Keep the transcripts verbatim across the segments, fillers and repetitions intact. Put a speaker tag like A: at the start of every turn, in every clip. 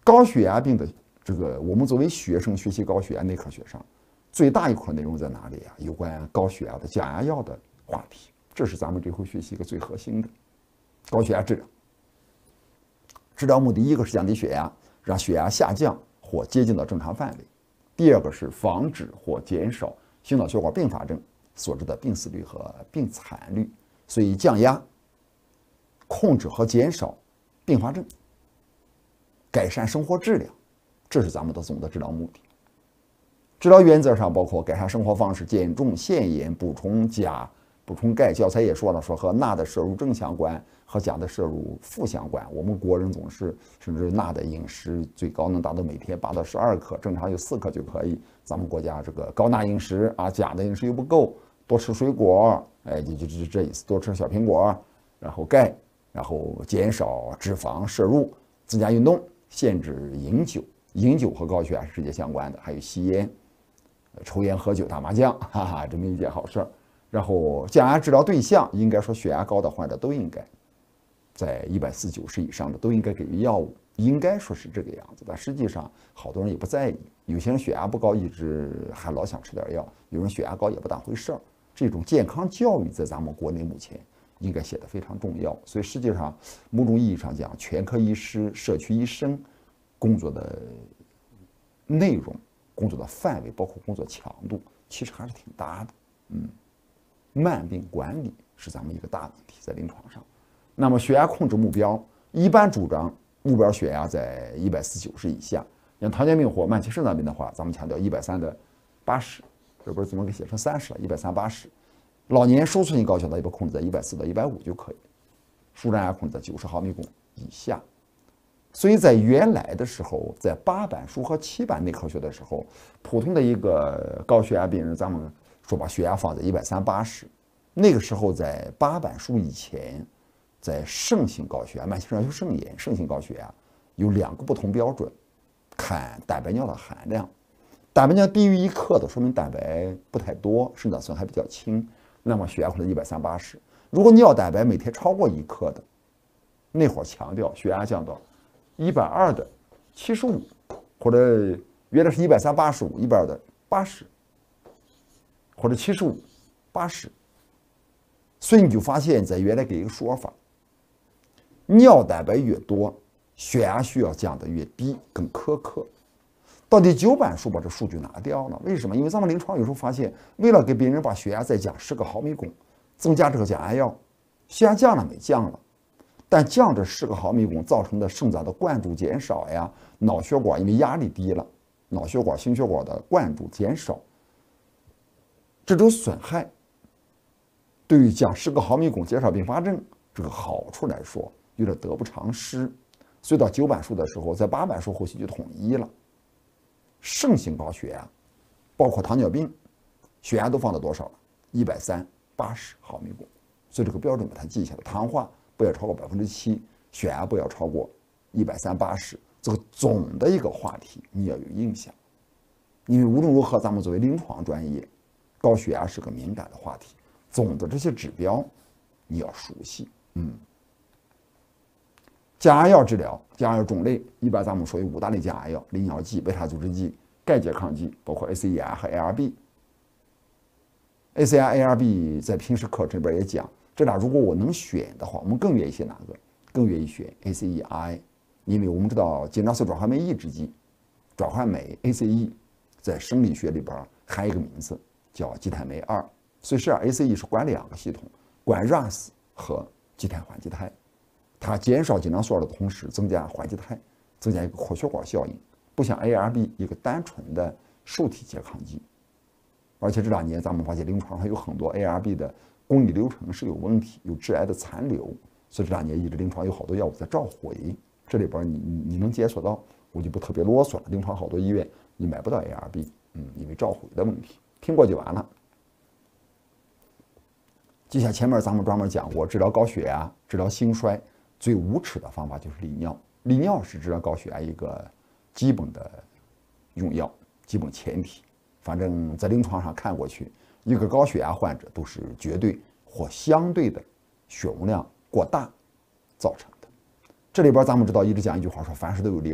A: 高血压病的这个，我们作为学生学习高血压内科学上，最大一块内容在哪里啊？有关高血压的降压药的话题，这是咱们这回学习一个最核心的高血压治疗。治疗目的一个是降低血压，让血压下降或接近到正常范围；第二个是防止或减少心脑血管并发症所致的病死率和病残率。所以降压、控制和减少并发症，改善生活质量，这是咱们的总的治疗目的。治疗原则上包括改善生活方式、减重、限盐、补充钾、补充钙。教材也说了，说和钠的摄入正相关，和钾的摄入负相关。我们国人总是甚至钠的饮食最高能达到每天八到十二克，正常有四克就可以。咱们国家这个高钠饮食啊，钾的饮食又不够，多吃水果，哎，就就就这意思，多吃小苹果，然后钙，然后减少脂肪摄入，增加运动，限制饮酒。饮酒和高血压是直接相关的，还有吸烟、抽烟、喝酒、打麻将，哈哈，这么一件好事儿。然后降压治疗对象，应该说血压高的患者都应该在一百四九十以上的都应该给予药物，应该说是这个样子。但实际上好多人也不在意，有些人血压不高，一直还老想吃点药；有人血压高也不当回事儿。这种健康教育在咱们国内目前应该写得非常重要。所以实际上某种意义上讲，全科医师、社区医生工作的内容、工作的范围，包括工作强度，其实还是挺大的。嗯，慢病管理是咱们一个大问题，在临床上。那么血压控制目标，一般主张目标血压在一百四九十以下。像糖尿病或慢性肾脏病的话，咱们强调一百三的八十，这不是怎么给写成三十了？一百三八十。老年收缩性高血压一般控制在一百四到一百五就可以，舒张压控制在九十毫米汞以下。所以在原来的时候，在八板书和七板内科学的时候，普通的一个高血压病人，咱们说把血压放在一百三八十，那个时候在八板书以前，在盛行高血压、慢性肾上腺肾炎、盛行高血压有两个不同标准，看蛋白尿的含量，蛋白尿低于一克的，说明蛋白不太多，肾脏损害比较轻，那么血压控制一百三八十。如果尿蛋白每天超过一克的，那会儿强调血压降到一百二的七十五，或者原来是一百三八十五，一百二的八十，或者七十五、八十。所以你就发现，在原来给一个说法，尿蛋白越多，血压需要降得越低，更苛刻。到第九板书把这数据拿掉了，为什么？因为咱们临床有时候发现，为了给病人把血压再降十个毫米汞，增加这个降压药，血压降了没降了？但降这十个毫米汞造成的肾脏的灌注减少呀，脑血管因为压力低了，脑血管、心血管的灌注减少，这种损害对于降十个毫米汞减少并发症这个好处来说，有点得不偿失。所以到九板书的时候，在八板书后期就统一了，盛行高血压，包括糖尿病，血压都放到多少了？一百三八十毫米汞。所以这个标准把它记下来，糖化不要超过百分之七，血压不要超过一百三八十，这个总的一个话题你要有印象，因为无论如何，咱们作为临床专业，高血压是个敏感的话题，总的这些指标你要熟悉。嗯，降压药治疗，降压药种类一般咱们说有五大类降压药：利尿剂、贝塔阻滞剂、钙拮抗剂，包括 A C E I 和 A R B。A C E I、A R B 在平时课程里边也讲。这俩如果我能选的话，我们更愿意选哪个？更愿意选 A C E I， 因为我们知道紧张素转换酶抑制剂，转换酶 A C E 在生理学里边还有一个名字叫基肽酶二，所以是 A C E 是管两个系统，管 R A S 和基肽缓基肽，它减少紧张素二的同时增加缓基肽，增加一个扩血管效应，不像 A R B 一个单纯的受体拮抗剂。而且这两年咱们发现临床上有很多 A R B 的工艺流程是有问题，有致癌的残留，所以这两年一直临床有好多药物在召回，这里边你你你能检索到，我就不特别啰嗦了。临床好多医院你买不到 A R B， 嗯，因为召回的问题，听过就完了。就像前面咱们专门讲过，治疗高血压、治疗心衰最无耻的方法就是利尿，利尿是治疗高血压一个基本的用药，基本前提。反正在临床上看过去，一个高血压患者都是绝对或相对的血容量过大造成的。这里边咱们知道一直讲一句话说，凡事都有例外，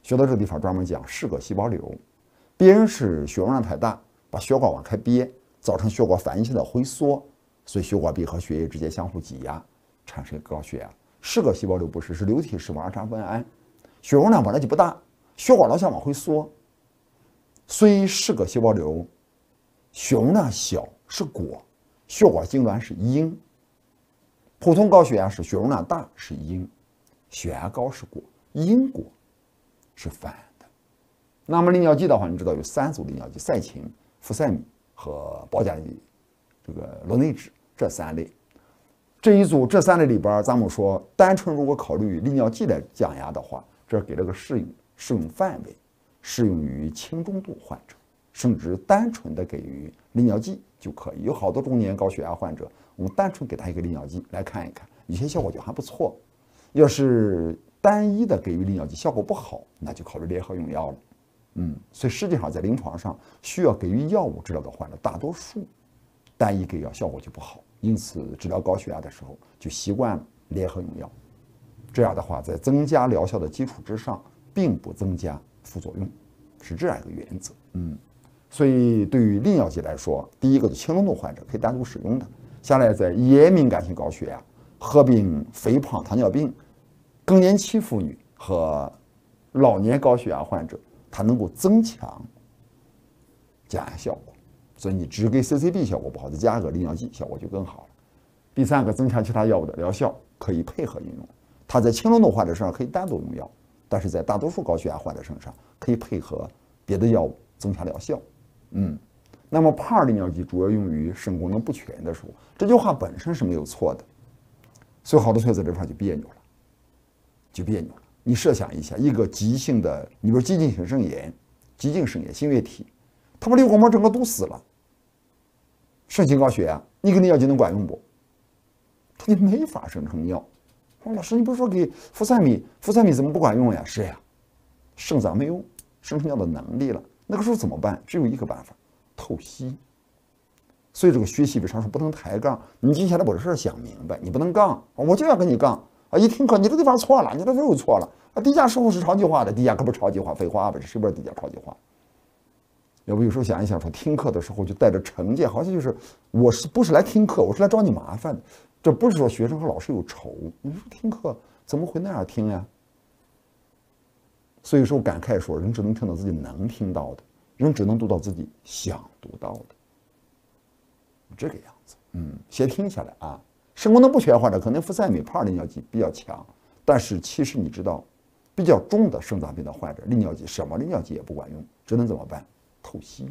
A: 学到这个地方专门讲嗜铬细胞瘤，别人是血容量太大，把血管往开憋，造成血管反应性的回缩，所以血管壁和血液之间相互挤压，产生高血压。嗜铬细胞瘤不是，是流体释放二碴酚胺，血容量本来就不大，血管老想往回缩，所以嗜铬细胞瘤血容量小是果，血管痉挛是因。普通高血压是血容量大是因，血压高是果，因果是反的。那么利尿剂的话，你知道有三组利尿剂：赛嗪、呋塞米和保加利这个螺内酯这三类。这一组这三类里边，咱们说单纯如果考虑利尿剂来降压的话，这给了个适用适用范围，适用于轻中度患者，甚至单纯的给予利尿剂就可以。有好多中年高血压患者，我们单纯给他一个利尿剂来看一看，有些效果就还不错。要是单一的给予利尿剂效果不好，那就考虑联合用药了。嗯，所以实际上在临床上需要给予药物治疗的患者，大多数单一给药效果就不好，因此治疗高血压的时候就习惯了联合用药。这样的话，在增加疗效的基础之上，并不增加副作用，是这样一个原则。嗯，所以对于利尿剂来说，第一个是轻中度患者可以单独使用的。下来在盐敏感性高血压、合并肥胖、糖尿病、更年期妇女和老年高血压患者，它能够增强降压效果。所以你只给 C C B 效果不好，再加个利尿剂效果就更好了。第三个，增强其他药物的疗效，可以配合应用。它在轻中度患者身上可以单独用药，但是在大多数高血压患者身上可以配合别的药物增强疗效。嗯，那么帕尔利尿剂主要用于肾功能不全的时候，这句话本身是没有错的，所以好多学在这块就别扭了，就别扭了。你设想一下，一个急性的，你比如急性肾炎、急性肾炎、心月体，他把瘤管膜整个堵死了，肾性高血压，你给利尿剂能管用不？它就没法生成尿。说老师，你不是说给呋塞米，呋塞米怎么不管用呀？是呀，肾脏没有生成尿的能力了。那个时候怎么办？只有一个办法，透析。所以这个学习为啥说不能抬杠？你接下来把这事想明白，你不能杠，我就要跟你杠啊！一听课，你这地方错了，你这又错了啊！低价师傅是超级化的，低价可不是超级化，废话吧？这谁不是低价超级化？要不有时候想一想，说听课的时候就带着成见，好像就是我是不是来听课，我是来找你麻烦的。这不是说学生和老师有仇，你说听课怎么会那样听呀？所以说感慨说，人只能听到自己能听到的，人只能读到自己想读到的，这个样子。嗯，先听下来啊。肾功能不全患者可能呋塞米、帕尔利尿剂比较强，但是其实你知道，比较重的肾脏病的患者，利尿剂什么利尿剂也不管用，只能怎么办？透析。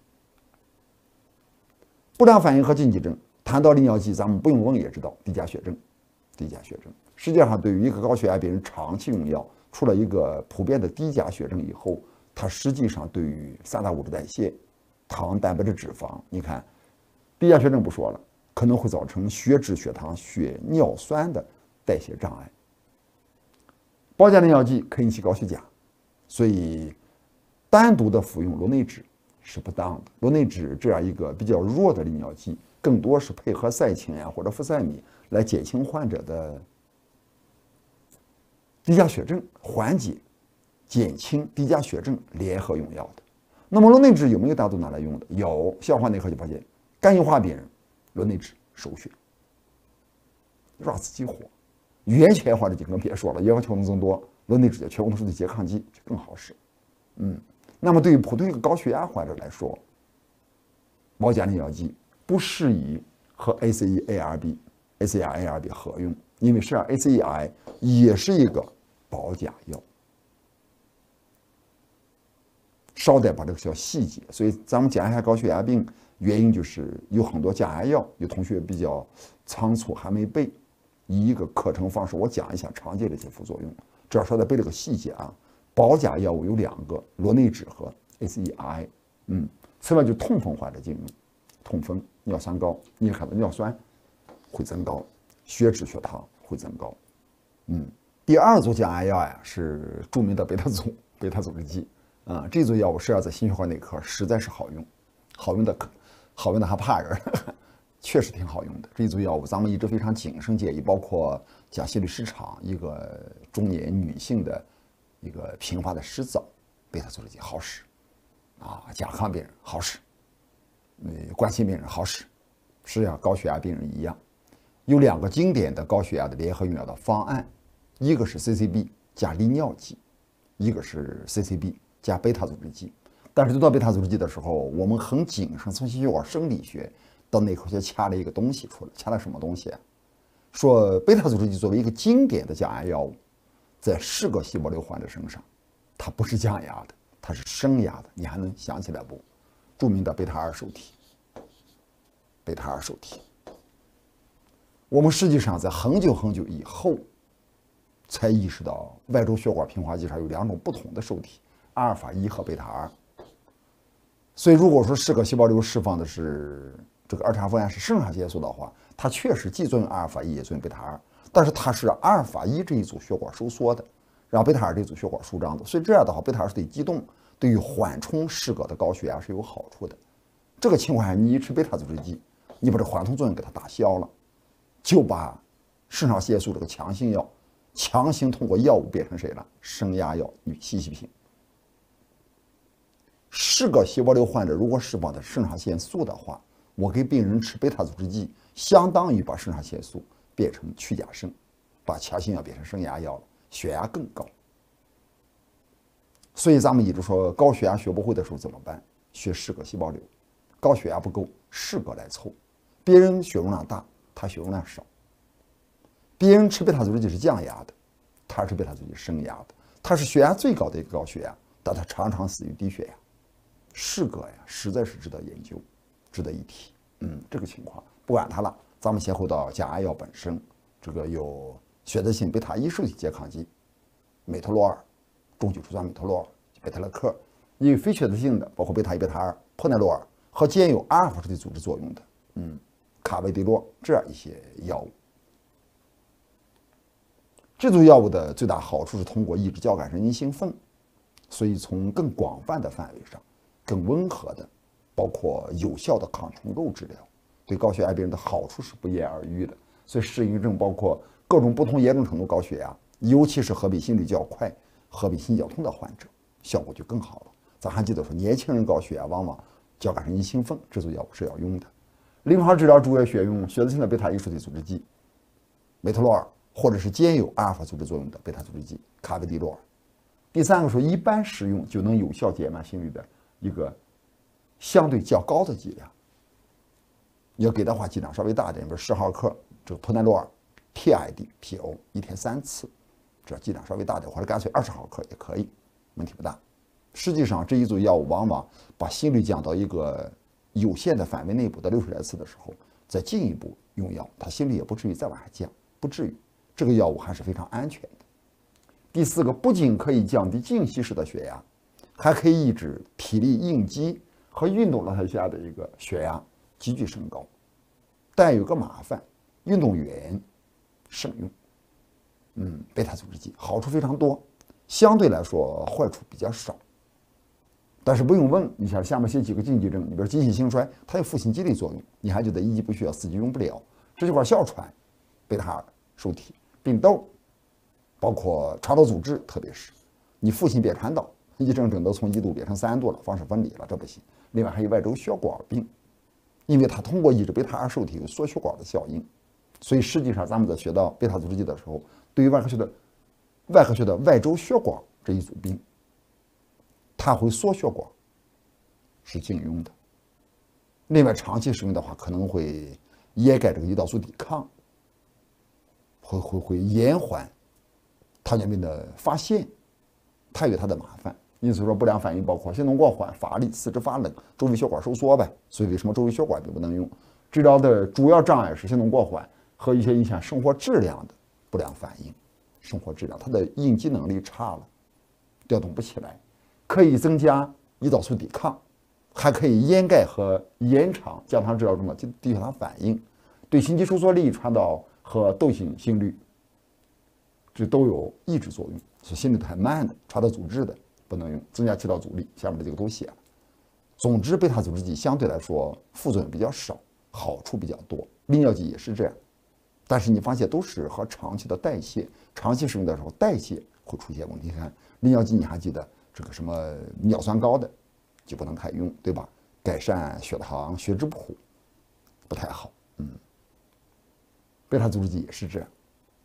A: 不良反应和禁忌症。谈到利尿剂，咱们不用问也知道，低钾血症，低钾血症。实际上，对于一个高血压病人长期用药，出了一个普遍的低钾血症以后，它实际上对于三大物质代谢、糖、蛋白质、脂肪，你看，低钾血症不说了，可能会造成血脂、血糖、血尿酸的代谢障碍。保加利尿剂可以引起高血钾，所以单独的服用螺内酯是不当的。螺内酯这样一个比较弱的利尿剂，更多是配合赛嗪呀或者呋塞米来减轻患者的低钾血症，缓解、减轻低钾血症联合用药的。那么螺内酯有没有单独拿来用的？有，消化内科就发现，肝硬化病人螺内酯首选。软死激活，原前患者就更别说了，原发球能增多，螺内酯的全功能受体拮抗剂就更好使。嗯，那么对于普通一个高血压患者来说，保加利尿剂不适宜和 A C E A R B、A C E I A R B 合用，因为实际上 A C E I 也是一个保钾药。稍带把这个小细节，所以咱们讲一下高血压病原因，就是有很多降压药，有同学比较仓促还没背，以一个课程方式我讲一下常见的一些副作用，这儿稍微背了个细节啊。保钾药物有两个，螺内酯和 A C E I。嗯，此外就痛风患者禁用，痛风、尿酸高，你看到尿酸会增高，血脂、血糖会增高。嗯，第二组降压药呀是著名的贝塔阻、贝塔阻滞剂啊，这组药物实际上在心血管内科实在是好用，好用的可好用的还怕人，确实挺好用的。这组药物咱们一直非常谨慎建议，包括讲心律失常，一个中年女性的一个频繁的湿燥，贝塔阻滞剂好使，啊，甲亢病人好使，呃，冠心病人好使，实际上高血压病人一样。有两个经典的高血压的联合用药的方案，一个是 C C B 加利尿剂，一个是 C C B 加贝塔阻滞剂。但是对到贝塔阻滞剂的时候，我们很谨慎，从心血管生理学到内科学掐了一个东西出来，掐了什么东西啊？说贝塔阻滞剂作为一个经典的降压药物，在嗜铬细胞瘤患者身上，它不是降压的，它是升压的。你还能想起来不？著名的贝塔二受体，贝塔二受体。我们实际上在很久很久以后，才意识到外周血管平滑肌上有两种不同的受体，阿尔法一和贝塔二。所以，如果说嗜铬细胞瘤释放的是这个儿茶酚胺是肾上腺素的话，它确实既作用阿尔法一，也作用贝塔二，但是它是阿尔法一这一组血管收缩的，然后贝塔二这一组血管舒张的。所以这样的话，贝塔二受体激动对于缓冲嗜铬的高血压是有好处的。这个情况下，你一吃贝塔阻滞剂，你把这缓冲作用给它打消了，就把肾上腺素这个强性药强行通过药物变成谁了？升压药与西西平。嗜铬细胞瘤患者如果释放的肾上腺素的话，我给病人吃贝塔阻滞剂，相当于把肾上腺素变成去甲肾，把强性药变成升压药了，血压更高。所以咱们一直说高血压学不会的时候怎么办？学嗜铬细胞瘤，高血压不够，嗜铬来凑。别人血容量大，他血容量少。别人吃贝塔阻滞剂是降压的，他吃贝塔阻滞剂升压的。他是血压最高的一个高血压，但他常常死于低血压。嗜铬呀，实在是值得研究，值得一提。嗯，这个情况不管它了，咱们先回到降压药本身。这个有选择性贝塔一受体拮抗剂，美托洛尔、中级乳酸美托洛尔、贝塔乐克；也有非选择性的，包括贝塔一、贝塔二、珀奈洛尔和兼有阿尔法受体阻滞作用的，嗯，卡维迪洛这样一些药物。这组药物的最大好处是通过抑制交感神经兴奋，所以从更广泛的范围上。更温和的，包括有效的抗虫痘治疗，对高血压病人的好处是不言而喻的。所以适应症包括各种不同严重程度高血压，尤其是合并心率较快、合并心绞痛的患者，效果就更好了。咱还记得说，年轻人高血压往往交感神经兴奋，这组药物是要用的。临床治疗主要选用选择性的贝塔一受体阻滞剂，美托洛尔，或者是兼有阿尔法阻滞作用的贝塔阻滞剂卡维迪洛尔。第三个说，一般使用就能有效减慢心率的一个相对较高的剂量，你要给的话剂量稍微大一点，比如十毫克这个珀奈洛尔 T I D P O 一天三次，这剂量稍微大点，或者干脆二十毫克也可以，问题不大。实际上这一组药物往往把心率降到一个有限的范围内部的六十来次的时候，再进一步用药，它心率也不至于再往下降，不至于。这个药物还是非常安全的。第四个，不仅可以降低静息时的血压，还可以抑制体力应激和运动状态下的一个血压急剧升高，但有个麻烦，运动员慎用。嗯，贝塔阻滞剂好处非常多，相对来说坏处比较少。但是不用问，你像下面写几个禁忌症，你比如急性心衰，它有负性激励作用，你还觉得一级不需要，四级用不了。支气管哮喘、贝塔二受体、病窦，包括肠道阻滞，特别是你负性扁传导。一症症都从一度变成三度了，方式分离了，这不行。另外还有外周血管病，因为它通过抑制贝塔二受体有缩血管的效应，所以实际上咱们在学到贝塔阻滞剂的时候，对于外科学的外科学的外周血管这一组病，它会缩血管，是禁用的。另外长期使用的话，可能会掩盖这个胰岛素抵抗，会会会延缓糖尿病的发现，它有它的麻烦。因此说不良反应包括心动过缓、乏力、四肢发冷、周围血管收缩呗。所以为什么周围血管并不能用？治疗的主要障碍是心动过缓和一些影响生活质量的不良反应。生活质量，它的应激能力差了，调动不起来，可以增加胰岛素抵抗，还可以掩盖和延长降糖治疗中的低血糖反应，对心肌收缩力、传导和窦性心律这都有抑制作用，是心率很慢的、传导阻滞的不能用，增加气道阻力。下面的这个都写了。总之，贝塔阻滞剂相对来说副作用比较少，好处比较多。利尿剂也是这样，但是你发现都是和长期的代谢，长期使用的时候代谢会出现问题。你看利尿剂，你还记得这个什么尿酸高的就不能太用，对吧？改善血糖、血脂谱不太好。嗯，贝塔阻滞剂也是这样。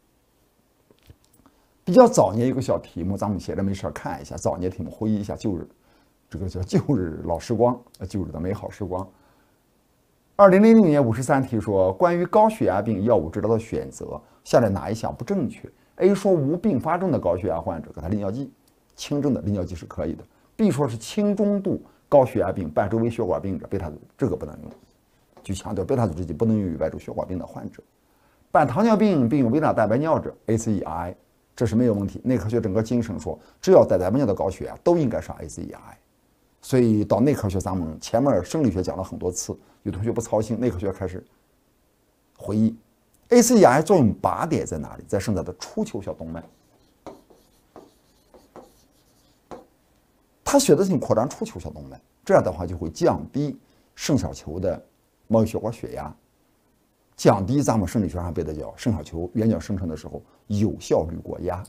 A: 比较早年有个小题目，咱们写着没事看一下。早年题目回忆一下旧日，这个叫旧日老时光，旧日的美好时光。二零零六年五十三题说，关于高血压病药物治疗的选择，下列哪一项不正确 ？A 说无并发症的高血压患者给他利尿剂，轻症的利尿剂是可以的。B 说是轻中度高血压病、半周围血管病者，贝塔这个不能用，就强调贝塔阻滞剂不能用于外周血管病的患者。伴糖尿病并有微量蛋白尿者 A C E I。这是没有问题。内科学整个精神说，只要带蛋白尿的高血压都应该上 A C E I。所以到内科学，咱们前面生理学讲了很多次，有同学不操心，内科学开始回忆 A C E I 作用靶点在哪里？在肾脏的出球小动脉，它选择性扩张出球小动脉，这样的话就会降低肾小球的毛细血管血压。降低咱们生理学上背的叫肾小球原角生成的时候有效滤过压，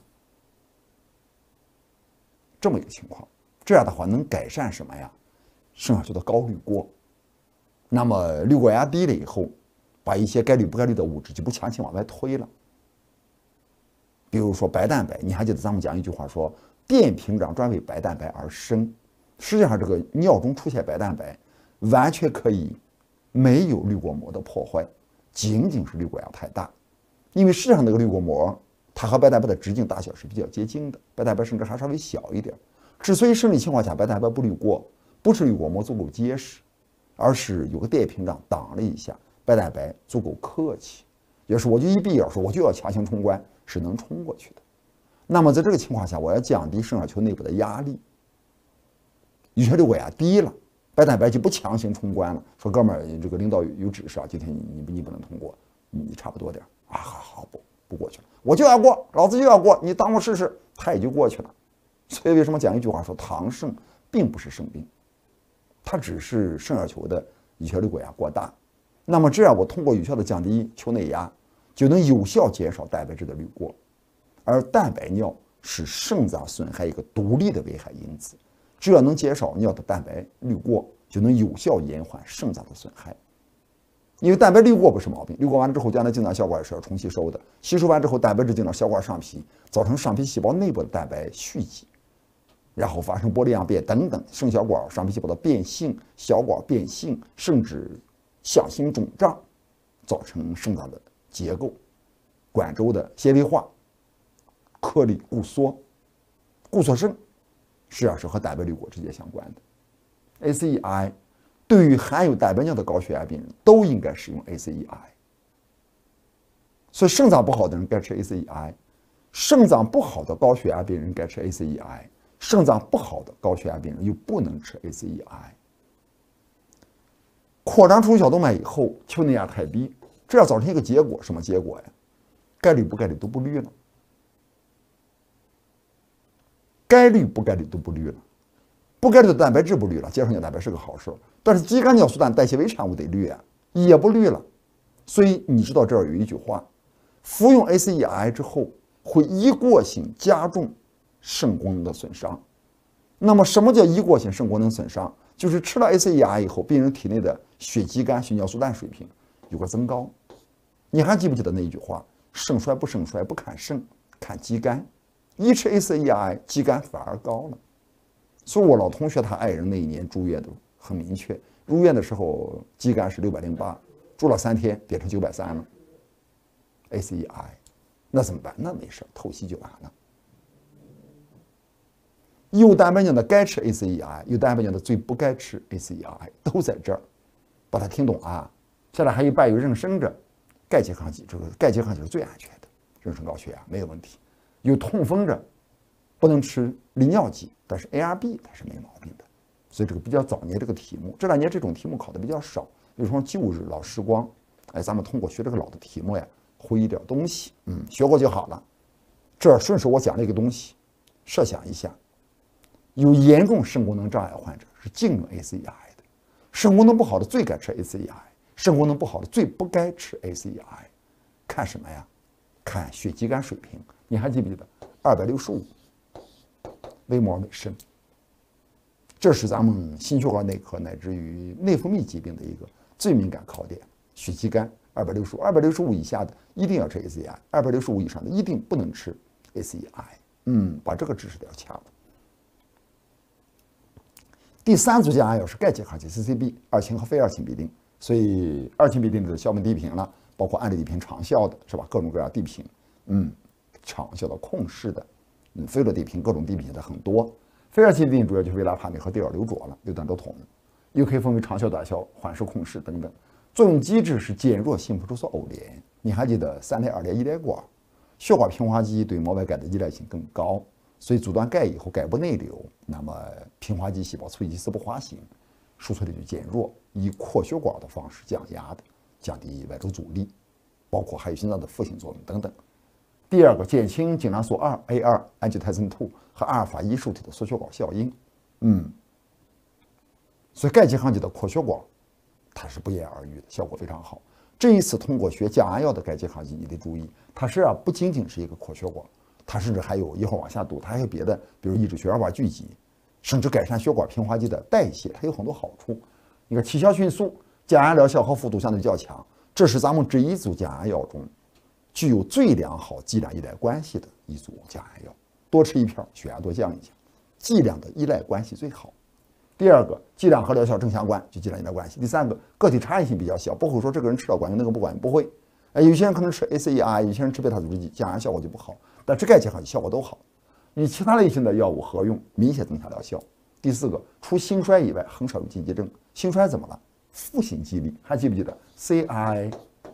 A: 这么一个情况。这样的话能改善什么呀？肾小球的高滤过。那么滤过压低了以后，把一些该滤不该滤的物质就不强行往外推了。比如说白蛋白，你还记得咱们讲一句话说，电屏障专为白蛋白而生。实际上这个尿中出现白蛋白，完全可以没有滤过膜的破坏。仅仅是滤过压太大，因为实际上那个滤过膜，它和白蛋白的直径大小是比较接近的，白蛋白甚至还稍微小一点。之所以生理情况下白蛋白不滤过，不是滤过膜足够结实，而是有个电屏障挡了一下，白蛋白足够客气。也是我就一闭眼说我就要强行冲关，是能冲过去的。那么在这个情况下，我要降低肾小球内部的压力，有些滤过压低了。白蛋白就不强行冲关了，说哥们儿，这个领导有指示啊，今天你你你不能通过，你差不多点啊，好好不不过去了，我就要过，老子就要过，你当我试试，他也就过去了。所以为什么讲一句话说糖肾并不是肾病，它只是肾小球的有效滤过压过大。那么这样我通过有效的降低球内压，就能有效减少蛋白质的滤过，而蛋白尿是肾脏损害一个独立的危害因子。只要能减少尿的蛋白滤过，就能有效延缓肾脏的损害。因为蛋白滤过不是毛病，滤过完了之后，将来进到小管是要重吸收的，吸收完之后，蛋白质进到小管上皮，造成上皮细胞内部的蛋白蓄积，然后发生玻璃样变等等，肾小管上皮细胞的变性、小管变性，甚至向心肿胀，造成肾脏的结构、管周的纤维化、颗粒固缩、固缩肾。实际上是和蛋白滤过直接相关的。A C E I 对于含有蛋白尿的高血压病人都应该使用 A C E I。所以肾脏不好的人该吃 A C E I， 肾脏不好的高血压病人该吃 A C E I， 肾脏不好的高血压病人又不能吃 A C E I。扩张出小动脉以后，球内压太低，这要造成一个结果，什么结果呀？该滤不该滤都不滤了。该滤不该滤都不滤了，不该滤的蛋白质不滤了，接受尿蛋白是个好事，但是肌酐尿素氮代谢微产物得滤啊，也不滤了。所以你知道这儿有一句话，服用 A C E I 之后会一过性加重肾功能的损伤。那么什么叫一过性肾功能损伤？就是吃了 A C E I 以后，病人体内的血肌酐、血尿素氮水平有个增高。你还记不记得那一句话？肾衰不肾衰不看肾，看肌酐。一吃 A C E I， 肌酐反而高了。所以我老同学他爱人那一年住院都很明确，入院的时候肌酐是六百零八，住了三天变成九百三了。A C E I， 那怎么办？那没事，透析就完了。有蛋白尿的该吃 A C E I， 有蛋白尿的最不该吃 A C E I， 都在这儿，把它听懂啊。现在还有伴有妊娠者，钙拮抗剂，这个钙拮抗剂是最安全的，妊娠高血压没有问题。有痛风者不能吃利尿剂，但是 A R B 它是没毛病的。所以这个比较早年这个题目，这两年这种题目考的比较少。有时候旧日老时光，哎，咱们通过学这个老的题目呀，回忆点东西，嗯，学过就好了。这顺手我讲了一个东西，设想一下，有严重肾功能障碍患者是禁用 A C E I 的，肾功能不好的最该吃 A C E I， 肾功能不好的最不该吃 A C E I。看什么呀？看血肌酐水平。你还记不记得二百六十五微膜、微渗。这是咱们心血管内科乃至于内分泌疾病的一个最敏感考点。血肌酐二百六十五，二百六十五以下的一定要吃 A C E I， 二百六十五以上的一定不能吃 A C E I。嗯，把这个知识要掐了。第三组降压药是钙拮抗剂 C C B， 二氢和非二氢嘧啶，所以二氢嘧啶的效苯地平了，包括氨利地平长效的是吧？各种各样地平，嗯，长效的控制的，嗯，非乐地平各种地平的很多。非二氢嘧啶主要就是维拉帕米和地尔硫唑了，硫端周酮，又可以分为长效、短效、缓释控制等等。作用机制是减弱性葡质素偶联。你还记得三联、二联、一联管？血管平滑肌对膜外钙的依赖性更高，所以阻断钙以后，钙不内流，那么平滑肌细胞促进肌丝不滑行，输出力就减弱，以扩血管的方式降压的，降低外周阻力，包括还有心脏的负性作用等等。第二个，减轻精囊素二 A 二 angiotensin 二和阿尔法一受体的缩血管效应。嗯，所以钙拮抗剂的扩血管，它是不言而喻的，效果非常好。这一次通过学降压药的钙拮抗剂，你得注意，它实际上不仅仅是一个扩血管，它甚至还有一会儿往下读，它还有别的，比如抑制血小板聚集，甚至改善血管平滑肌的代谢，它有很多好处。你看，起效迅速，降压疗效和幅度相对较强，这是咱们这一组降压药中具有最良好剂量依赖关系的一组降压药。多吃一片，血压多降一降，剂量的依赖关系最好。第二个，剂量和疗效正相关，就剂量依赖关系。第三个，个体差异性比较小，不会说这个人吃了管用，那个不管用，不会。哎，有些人可能吃 A C E I， 有些人吃贝塔阻滞剂，降压效果就不好，但吃钙拮抗剂效果都好。你其他类型的药物合用，明显增强疗效。第四个，除心衰以外，很少有禁忌症。心衰怎么了？负性激励，还记不记得 C I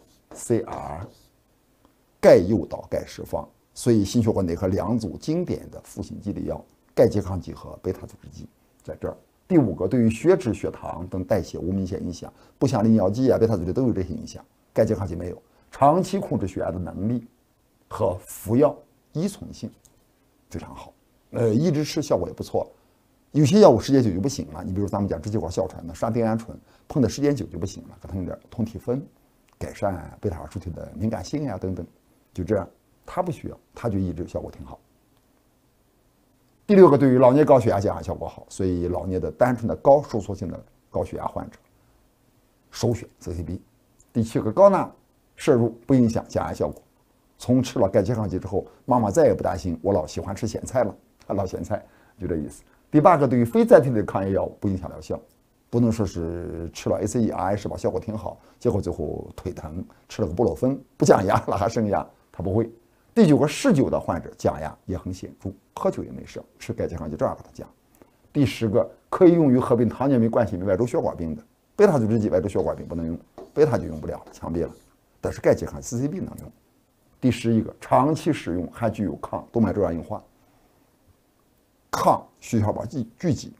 A: C R 钙诱导钙释放？所以心血管内科两组经典的负性激励药，钙拮抗剂和贝塔阻滞剂在这儿。第五个，对于血脂、血糖等代谢无明显影响，不像利尿剂啊、贝塔阻滞都有这些影响，钙拮抗剂没有。长期控制血压的能力和服药依从性非常好，呃，一直吃效果也不错。有些药物时间久就不行了，你比如咱们讲支气管哮喘的沙丁胺醇，碰的时间久就不行了，给它用点通体酚，改善贝塔二受体的敏感性呀、啊、等等，就这样，它不需要，它就一直效果挺好。第六个，对于老年高血压降压效果好，所以老年的单纯的高收缩性的高血压患者首选 C C B。第七个，高钠摄入不影响降压效果。从吃了钙拮抗剂之后，妈妈再也不担心我老喜欢吃咸菜了，老咸菜就这意思。第八个，对于非甾体类的抗炎药物不影响疗效，不能说是吃了 A C E I 是吧，效果挺好，结果最后腿疼，吃了个布洛芬不降压了还升压，它不会。第九个，嗜酒的患者降压也很显著，喝酒也没事，吃钙拮抗剂照样把它降。第十个，可以用于合并糖尿病、冠心病、外周血管病的，贝塔阻滞剂外周血管病不能用，贝塔就用不了了，枪毙了。但是钙拮抗 C C B 能用。第十一个，长期使用还具有抗动脉粥样硬化、抗血小板聚聚集，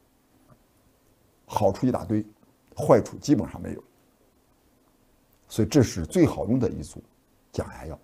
A: 好处一大堆，坏处基本上没有。所以这是最好用的一组降压药。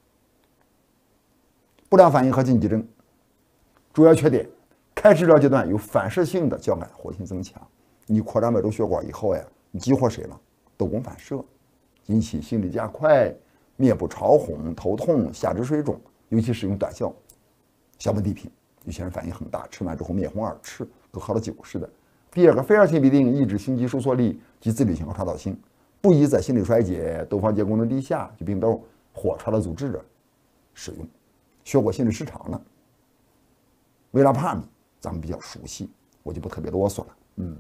A: 不良反应和禁忌症，主要缺点：开治疗阶段有反射性的交感活性增强，你扩张外周血管以后呀，你激活谁了？窦宫反射，引起心率加快、面部潮红、头痛、下肢水肿，尤其是用短效效苯地平，有些人反应很大，吃完之后面红耳赤，跟喝了酒似的。第二个，非二氢嘧啶抑制心肌收缩力及自律性和传导性，不宜在心力衰竭、窦房结功能低下、就病窦或传导阻滞者使用。血管心律失常了，维拉帕米咱们比较熟悉，我就不特别啰嗦了。嗯，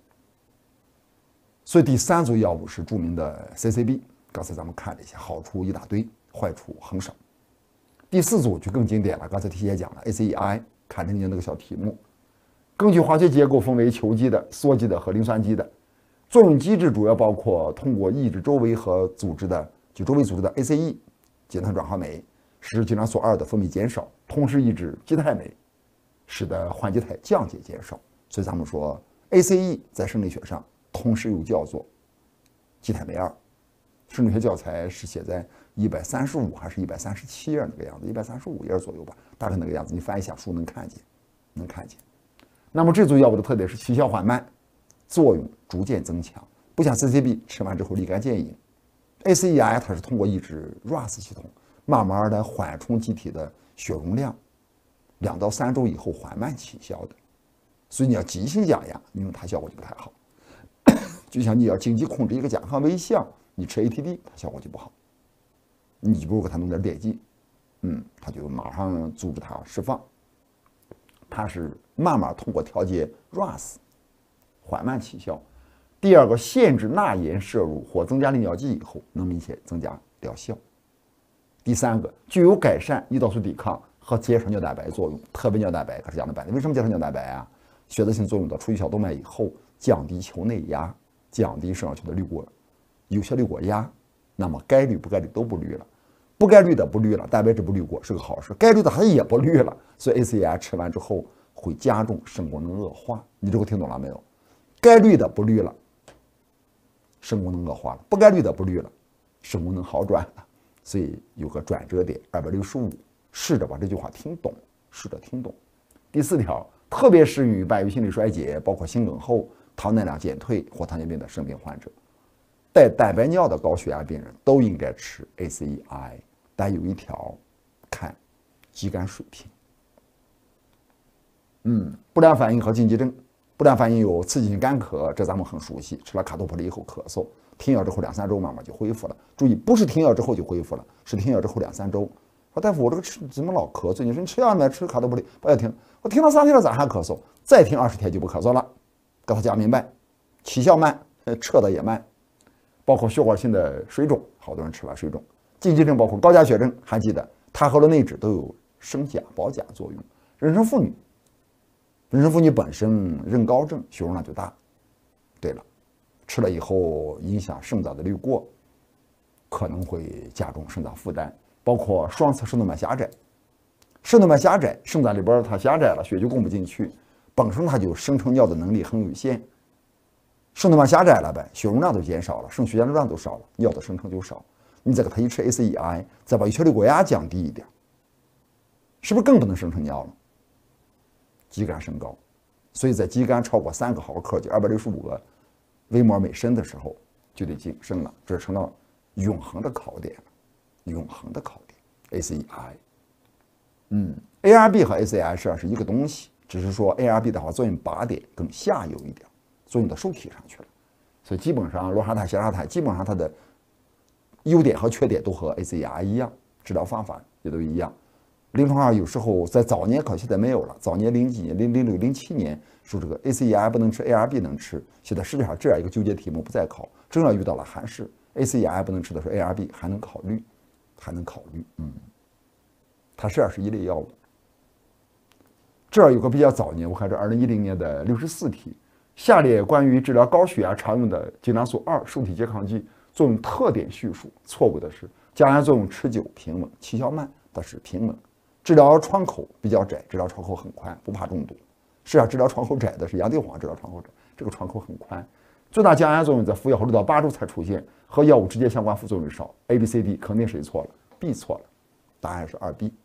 A: 所以第三组药物是著名的 C C B， 刚才咱们看了一下，好处一大堆，坏处很少。第四组就更经典了，刚才提前讲了 A C E I， 看着你那个小题目，根据化学结构分为球基的、羧基的和磷酸基的，作用机制主要包括通过抑制周围和组织的就周围组织的 A C E 结碳转化酶，使精囊素二的分泌减少，同时抑制基肽酶，使得环基肽降解减少。所以咱们说 A C E 在生理学上同时又叫做基肽酶二，生理学教材是写在一百三十五还是一百三十七页那个样子，一百三十五页左右吧，大概那个样子，你翻一下书能看见，能看见。那么这组药物的特点是起效缓慢，作用逐渐增强，不像 C C B 吃完之后立竿见影。A C E I 它是通过抑制 R A S 系统，慢慢的缓冲机体的血容量， 两到三周以后缓慢起效的。所以你要急性降压，你用它效果就不太好。就像你要紧急控制一个甲亢危象，你吃 A T D 它效果就不好。你不如给它弄点碘剂，嗯，它就马上阻止它释放。它是慢慢通过调节 R A S 缓慢起效。第二个，限制钠盐摄入或增加利尿剂以后，能明显增加疗效。第三个，具有改善胰岛素抵抗和减少尿蛋白作用，特别尿蛋白可是讲的半天。为什么减少尿蛋白啊？选择性作用到出血小动脉以后，降低球内压，降低肾上球的滤过，有效滤过压，那么该滤不该滤都不滤了，不该滤的不滤了，蛋白质不滤过是个好事，该滤的它也不滤了，所以 A C E I 吃完之后会加重肾功能恶化。你这个听懂了没有？该滤的不滤了，肾功能恶化了；不该滤的不滤了，肾功能好转了。所以有个转折点，二百六十五，试着把这句话听懂，试着听懂。第四条，特别适用于伴有心力衰竭，包括心梗后、糖耐量减退或糖尿病的肾病患者。带蛋白尿的高血压病人都应该吃 A C E I， 但有一条，看肌酐水平。嗯，不良反应和禁忌症。不良反应有刺激性干咳，这咱们很熟悉，吃了卡托普利以后咳嗽，停药之后两三周慢慢就恢复了。注意，不是停药之后就恢复了，是停药之后两三周。说大夫，我这个吃怎么老咳嗽？你说你吃药没？吃卡托普利不要停，我停了三天了咋还咳嗽？再停二十天就不咳嗽了。给他讲明白，起效慢，撤的也慢，包括血管性的水肿，好多人吃完水肿。禁忌症包括高钾血症，还记得它和内酯都有升钾保钾作用。妊娠妇女。妊娠妇女本身妊高症，血容量就大。对了，吃了以后影响肾脏的滤过，可能会加重肾脏负担，包括双侧肾动脉狭窄。肾动脉狭窄，肾脏里边它狭窄了，血就供不进去，本身它就生成尿的能力很有限。肾动脉狭窄了呗，血容量都减少了，肾血流量都少了，尿的生成就少。你再给它一吃 A C E I， 再把有效滤过压降低一点，是不是更不能生成尿了？肌酐升高，所以在肌酐超过三个毫克，就二百六十五个微摩尔每升的时候，就得晋升了，这成了永恒的考点了，永恒的考点。A C E I， 嗯 ，A R B 和 A C E I 实际上是一个东西，只是说 A R B 的话作用靶点更下游一点，作用到受体上去了，所以基本上罗沙泰、谢沙泰基本上它的优点和缺点都和 A C E I 一样，治疗方法也都一样。临床上有时候在早年考，现在没有了。早年零几年、零零六、零七年说这个 A C E I 不能吃 ，A R B 能吃。现在实际上这样一个纠结题目不再考，正要遇到了韩式 A C E I 不能吃的时候 ，A R B 还能考虑，还能考虑。嗯，它实际上是一类药物。这儿有个比较早年，我看这二零一零年的六十四题，下列关于治疗高血压常用的精囊素二受体拮抗剂作用特点叙述，错误的是降压作用持久平稳，起效慢，但是平稳。治疗窗口比较窄，治疗窗口很宽，不怕中毒。是啊，治疗窗口窄的是洋地黄，治疗窗口窄，这个窗口很宽。最大降压作用在服药后六到八周才出现，和药物直接相关副作用少。A、B、C、D 肯定谁错了 ？B 错了，答案是二 B。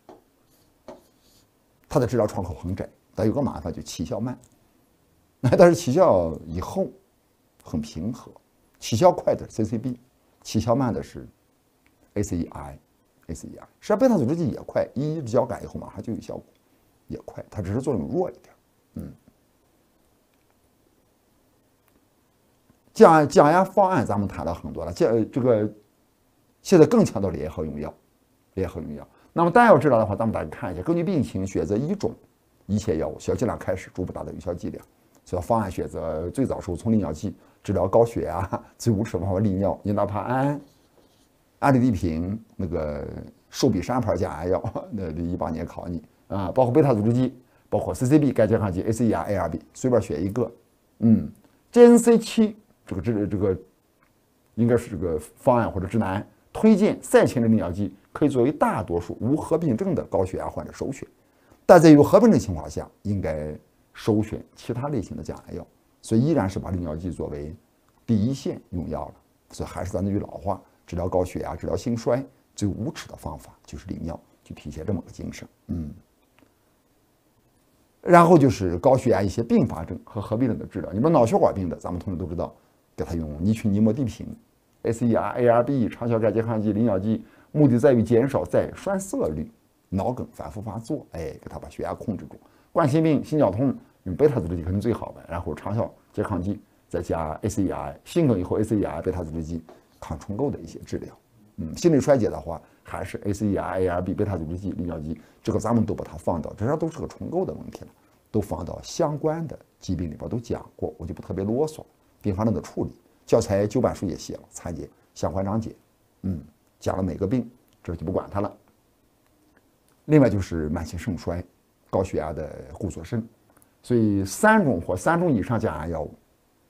A: 它的治疗窗口很窄，但有个麻烦就起效慢，但是起效以后很平和。起效快的是 C C B， 起效慢的是 A C E I。A C E I， 实际上贝塔阻滞剂也快，一交感以后马上就有效果，也快，它只是作用弱一点。嗯，降降压方案咱们谈了很多了，降这个现在更强调联合用药，联合用药。那么单药治疗的话，咱们大家看一下，根据病情选择一种一切药物，小剂量开始，逐步达到有效剂量。所以方案选择最早时候从利尿剂治疗高血压，最无耻的方法利尿，尼达帕胺。安利地平那个寿比山牌降压药，那一八年考你啊，包括贝塔阻滞剂，包括 C C B 该拮抗剂 A C E I、A R B， 随便选一个。嗯 ，G N C 七这个这这个应该是这个方案或者指南推荐赛前的利尿剂，可以作为大多数无合并症的高血压患者首选，但在有合并症情况下，应该首选其他类型的降压药。所以依然是把利尿剂作为第一线用药了。所以还是咱那句老话。治疗高血压、治疗心衰最无耻的方法就是利尿，就体现这么个精神。嗯，然后就是高血压一些并发症和合并症的治疗。你们脑血管病的，咱们同学都知道，给他用尼曲尼莫地平、A C E I、A R B、长效钙拮抗剂、利尿剂，目的在于减少再栓塞率。 脑梗反复发作，哎，给他把血压控制住。冠心病、心绞痛用贝塔阻滞剂肯定最好的，然后长效拮抗剂，再加 A C E R I， 心梗以后 A C E R I 贝塔阻滞剂抗重构的一些治疗。嗯，心力衰竭的话，还是 A C E R I、A R B、贝塔阻滞剂、利尿剂，这个咱们都把它放到，这些都是个重构的问题了，都放到相关的疾病里边都讲过，我就不特别啰嗦。并发症的处理，教材旧版书也写了，参见相关章节。嗯，讲了每个病，这就不管它了。另外就是慢性肾衰，高血压的固锁肾，所以三种或三种以上降压药物，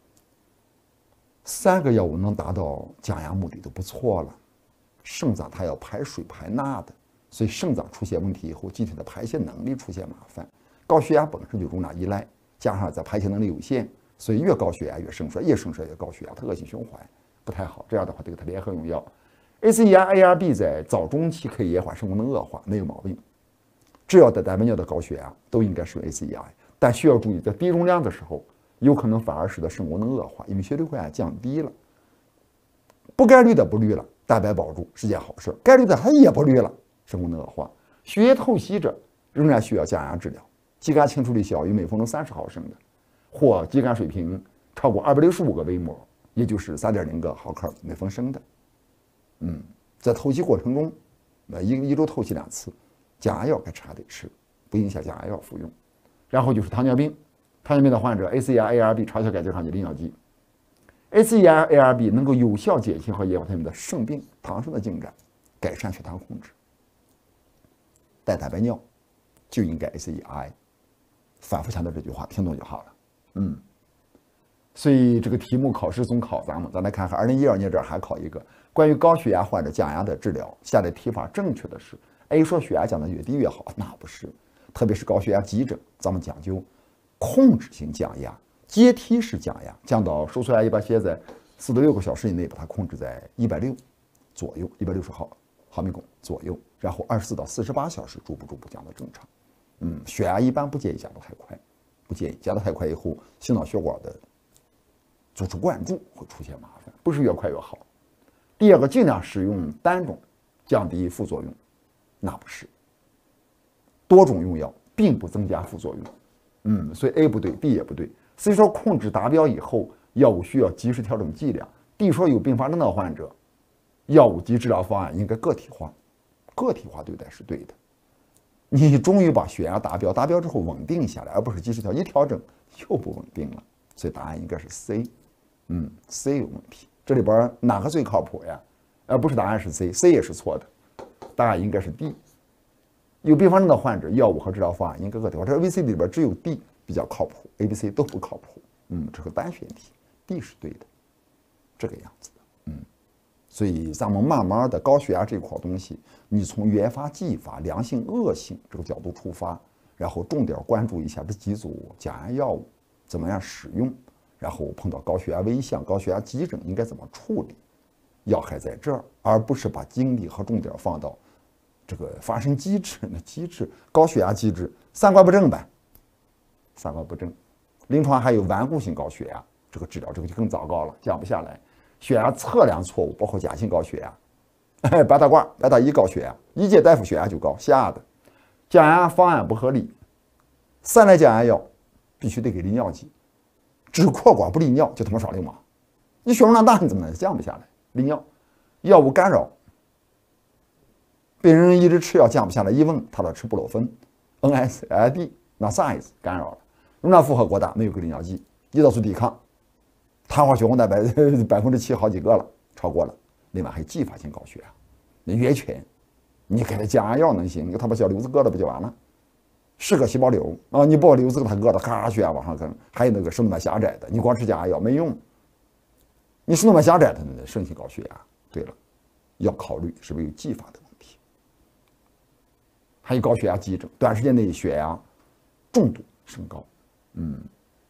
A: 三个药物能达到降压目的都不错了。肾脏它要排水排钠的，所以肾脏出现问题以后，机体的排泄能力出现麻烦。高血压本身就容纳依赖，加上在排泄能力有限。所以越高血压越肾衰，越肾衰越高血压，它恶性循环不太好。这样的话，得给它联合用药。A C E R I、A R B 在早中期可以延缓肾功能恶化，没有毛病。只要带蛋白尿的高血压都应该使用 A C E R I， 但需要注意，在低容量的时候，有可能反而使得肾功能恶化，因为血流快降低了。不概率的不滤了，蛋白保住是件好事；概率的它也不滤了，肾功能恶化。血液透析者仍然需要降压治疗，肌酐清除率小于每分钟三十毫升的。或肌酐水平超过二百六十五个微摩，也就是三点零个毫克每分升的。嗯，在透析过程中，呃，一一周透析两次，降压药该吃还得吃，不影响降压药服用。然后就是糖尿病，糖尿病的患者 A C E R I、A R B 长效钙拮抗剂、利尿剂。A C E R I、A R B 能够有效减轻和延缓他们的肾病、糖症的进展，改善血糖控制。带蛋白尿就应该 A C E R I， 反复强调这句话，听懂就好了。嗯，所以这个题目考试总考咱们，咱来看看，二零一二年这儿还考一个关于高血压患者降压的治疗。下列提法正确的是 A 说血压降得越低越好，那不是，特别是高血压急诊，咱们讲究控制性降压、阶梯式降压，降到收缩压一般先在四到六个小时以内，把它控制在一百六左右，一百六十毫毫米汞左右，然后二十四到四十八小时逐步逐步降到正常。嗯，血压一般不建议降得太快。不建议加得太快以后，心脑血管的组织灌注会出现麻烦，不是越快越好。第二个，尽量使用单种，降低副作用，那不是。多种用药并不增加副作用。嗯，所以 A 不对 ，B 也不对。C 说控制达标以后，药物需要及时调整剂量。D 说有并发症的患者，药物及治疗方案应该个体化，个体化对待是对的。你终于把血压达标，达标之后稳定下来，而不是及时调，一调整又不稳定了。所以答案应该是 C， 嗯 ，C 有问题。这里边哪个最靠谱呀？而不是答案是 C，C 也是错的，答案应该是 D。有并发症的患者，药物和治疗方案应该个体化。这 A、B、C 里边只有 D 比较靠谱 ，A、B、C 都不靠谱。嗯，这个单选题 ，D 是对的，这个样子的。嗯。所以咱们慢慢的高血压这块东西，你从原发继发、良性恶性这个角度出发，然后重点关注一下这几组降压药物怎么样使用，然后碰到高血压危象、高血压急诊应该怎么处理，药还在这儿，而不是把精力和重点放到这个发生机制。那机制高血压机制三观不正呗，三观不正，临床还有顽固性高血压，这个治疗这个就更糟糕了，降不下来。血压测量错误，包括假性高血压，哎，白大褂、白大衣高血压，一届大夫血压就高，吓的。降压方案不合理，三类降压药必须得给利尿剂，只扩管不利尿就他妈耍流氓。你血容量大，你怎么能降不下来？利尿，药物干扰，病人一直吃药降不下来，一问他老吃布洛芬、N S A I D， 那啥意思？干扰了，容量负荷过大，没有给利尿剂，胰岛素抵抗。碳化血红蛋白百分之七好几个了，超过了。另外还有继发性高血压，那约权，你给他降压药能行？你他把小瘤子割了不就完了？是个细胞瘤啊，你不把瘤子给他割了，咔血压往上升。还有那个肾动脉狭窄的，你光吃降压药没用。你肾动脉狭窄的肾性高血压，对了，要考虑是不是有继发的问题。还有高血压急症，短时间内血压重度升高，嗯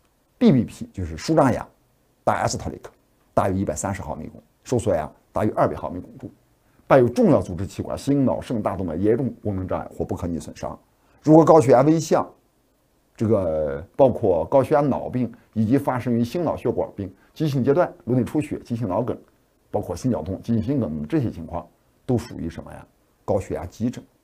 A: ，B B P 就是舒张压。大 S 特里克大于一百三十毫米汞，收缩压大于二百毫米汞柱，伴有重要组织器官、心脑肾大动脉严重功能障碍或不可逆损伤。如果高血压危象，这个包括高血压脑病以及发生于心脑血管病、急性阶段颅内出血、急性脑梗，包括心绞痛、急性心梗这些情况，都属于什么呀？高血压急诊。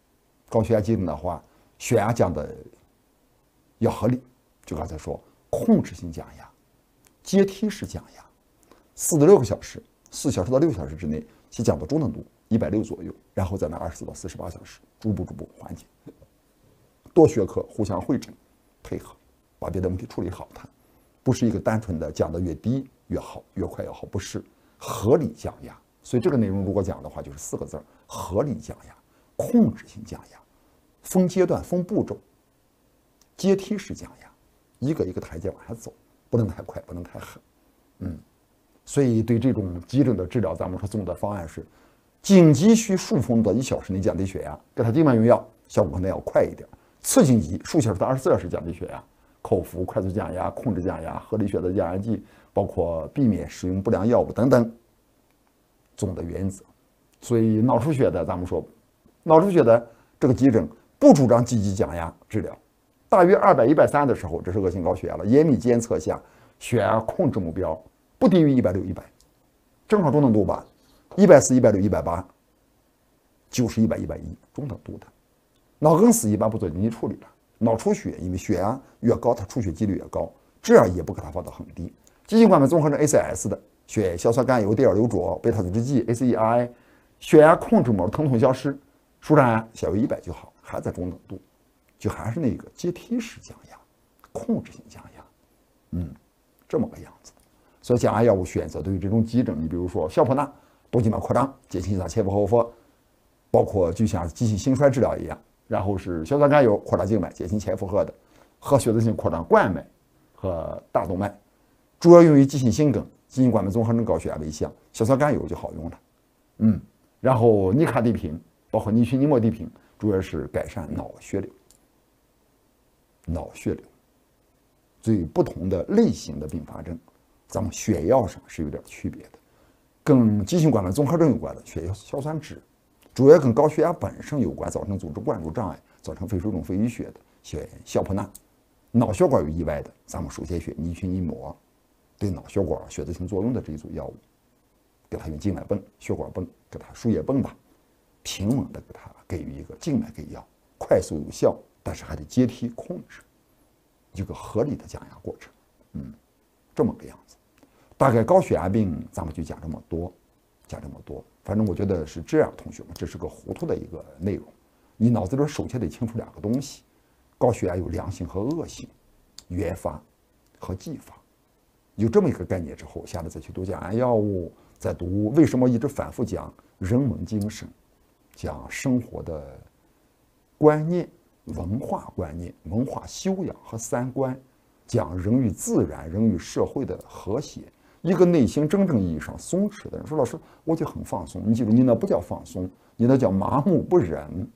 A: 高血压急诊的话，血压降的要合理，就刚才说控制性降压、阶梯式降压，四到六个小时，四小时到六小时之内，先降到中等度一百六左右，然后在那二十四到四十八小时，逐步逐步缓解。多学科互相会诊，配合，把别的问题处理好它，不是一个单纯的降得越低越好，越快越好，不是合理降压。所以这个内容如果讲的话，就是四个字：合理降压、控制性降压，分阶段、分步骤、阶梯式降压，一个一个台阶往下走，不能太快，不能太狠。嗯，所以对这种急诊的治疗，咱们说总的方案是：紧急需数分钟到一小时内降低血压，给他静脉用药，效果可能要快一点。次紧急数小时到二十四小时降低血压，口服快速降压、控制降压、合理选择降压剂，包括避免使用不良药物等等，总的原则。所以脑出血的，咱们说，脑出血的这个急诊不主张积极降压治疗，大约二百、一百三的时候，这是恶性高血压了。严密监测下，血压控制目标不低于一百六、一百，正好中等度吧，一百四、一百六、一百八，九十、一百、一百一，中等度的。脑梗死一般不做紧急处理了，脑出血因为血压越高，它出血几率越高，这样也不给它放到很低。急性冠脉综合征 A C S 的血液硝酸甘油、地尔硫唑、贝塔阻滞剂 A C E I， 血压控制膜疼痛消失，舒张压小于一百就好，还在中等度，就还是那个阶梯式降压、控制性降压，嗯，这么个样子。所以降压药物选择对于这种急诊，你比如说硝普钠动静脉扩张，减轻心脏前负后负，包括就像急性心衰治疗一样。然后是硝酸甘油扩大静脉，减轻前负荷的，和血色性扩张冠脉和大动脉，主要用于急性心梗、急性冠脉综合征高血压为项，硝酸甘油就好用了。嗯，然后尼卡地平，包括尼曲尼莫地平，主要是改善脑血流。脑血流，所以不同的类型的并发症，咱们血药上是有点区别的，跟急性冠脉综合征有关的血硝酸酯。主要跟高血压本身有关，造成组织灌注障碍，造成肺水肿、肺淤血的血硝普钠。脑血管有意外的，咱们输血血尼曲尼摩，对脑血管血色性作用的这一组药物，给他用静脉泵、血管泵，给他输液泵吧，平稳的给他给予一个静脉给药，快速有效，但是还得阶梯控制，一个合理的降压过程。嗯，这么个样子。大概高血压病咱们就讲这么多。讲这么多，反正我觉得是这样，同学们，这是个糊涂的一个内容。你脑子里首先得清楚两个东西：高血压有良性和恶性，原发和继发。有这么一个概念之后，下来再去读降压药物，再读为什么一直反复讲人文精神，讲生活的观念、文化观念、文化修养和三观，讲人与自然、人与社会的和谐。一个内心真正意义上松弛的人说：“老师，我就很放松。”你记住，你那不叫放松，你那叫麻木不仁。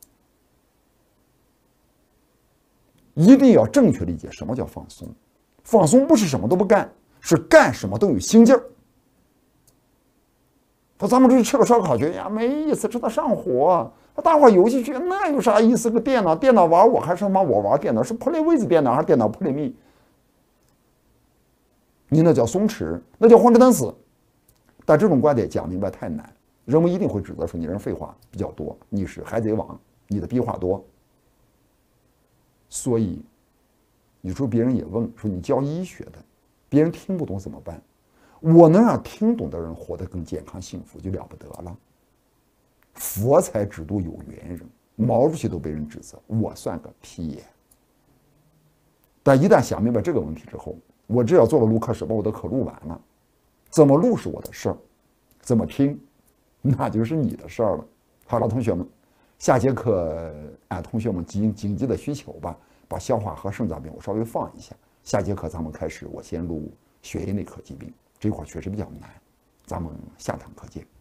A: 一定要正确理解什么叫放松。放松不是什么都不干，是干什么都有心劲儿。说咱们出去吃个烧烤去呀，没意思，吃它上火。大伙游戏去，那有啥意思？个电脑，电脑玩我还是什么？我玩电脑是 play with 电脑还是电脑 play me？你那叫松弛，那叫混吃等死。但这种观点讲明白太难，人们一定会指责说你人废话比较多，你是海贼王，你的逼话多。所以有时候别人也问说你教医学的，别人听不懂怎么办？我能让听懂的人活得更健康幸福就了不得了。佛才只度有缘人，毛主席都被人指责，我算个屁耶！但一旦想明白这个问题之后，我只要做了录课室，把我的课录完了，怎么录是我的事儿，怎么听，那就是你的事儿了。好了，同学们，下节课按同学们紧紧急的需求吧，把消化和肾脏病我稍微放一下。下节课咱们开始，我先录血液内科疾病这块确实比较难，咱们下堂课见。